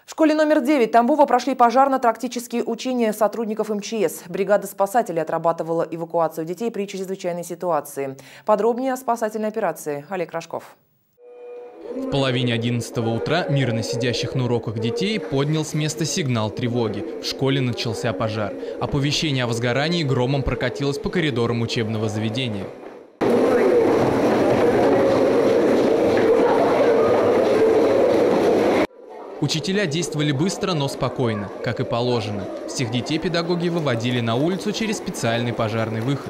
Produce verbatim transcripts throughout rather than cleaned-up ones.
В школе номер девять Тамбова прошли пожарно-тактические учения сотрудников эм че эс. Бригада спасателей отрабатывала эвакуацию детей при чрезвычайной ситуации. Подробнее о спасательной операции Олег Рожков. В половине одиннадцатого утра мирно сидящих на уроках детей поднял с места сигнал тревоги. В школе начался пожар. Оповещение о возгорании громом прокатилось по коридорам учебного заведения. Учителя действовали быстро, но спокойно, как и положено. Всех детей педагоги выводили на улицу через специальный пожарный выход.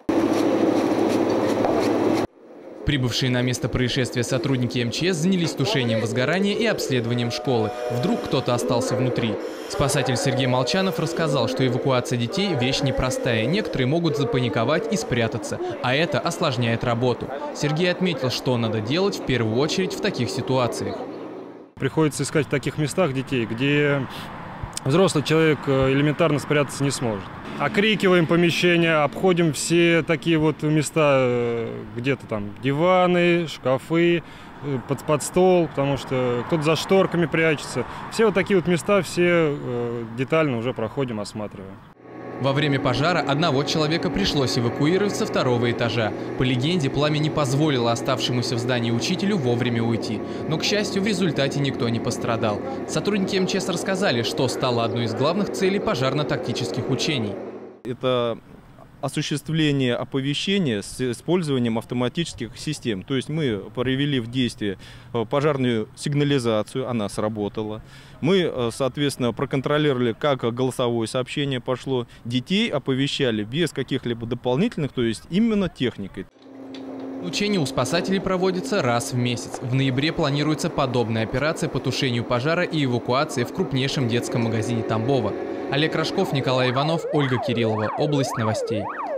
Прибывшие на место происшествия сотрудники эм че эс занялись тушением возгорания и обследованием школы. Вдруг кто-то остался внутри. Спасатель Сергей Молчанов рассказал, что эвакуация детей – вещь непростая. Некоторые могут запаниковать и спрятаться, а это осложняет работу. Сергей отметил, что надо делать в первую очередь в таких ситуациях. Приходится искать в таких местах детей, где взрослый человек элементарно спрятаться не сможет. Окрикиваем помещения, обходим все такие вот места, где-то там диваны, шкафы, под, под стол, потому что кто-то за шторками прячется. Все вот такие вот места, все детально уже проходим, осматриваем. Во время пожара одного человека пришлось эвакуировать со второго этажа. По легенде, пламя не позволило оставшемуся в здании учителю вовремя уйти. Но, к счастью, в результате никто не пострадал. Сотрудники эм че эс рассказали, что стало одной из главных целей пожарно-тактических учений. Это осуществление оповещения с использованием автоматических систем. То есть мы провели в действие пожарную сигнализацию, она сработала. Мы, соответственно, проконтролировали, как голосовое сообщение пошло. Детей оповещали без каких-либо дополнительных, то есть именно техникой. Учения у спасателей проводятся раз в месяц. В ноябре планируется подобная операция по тушению пожара и эвакуации в крупнейшем детском магазине Тамбова. Олег Рожков, Николай Иванов, Ольга Кириллова. Область новостей.